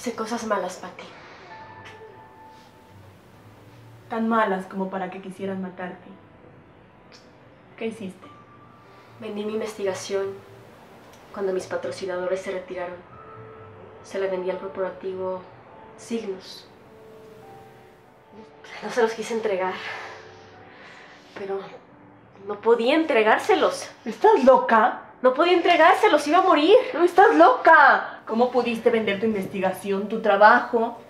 Hice cosas malas, Pati. Tan malas como para que quisieran matarte. ¿Qué hiciste? Vendí mi investigación cuando mis patrocinadores se retiraron. Se la vendí al corporativo Signos. No se los quise entregar. Pero no podía entregárselos. ¿Estás loca? No podía entregárselos, iba a morir. ¡No estás loca! ¿Cómo pudiste vender tu investigación, tu trabajo?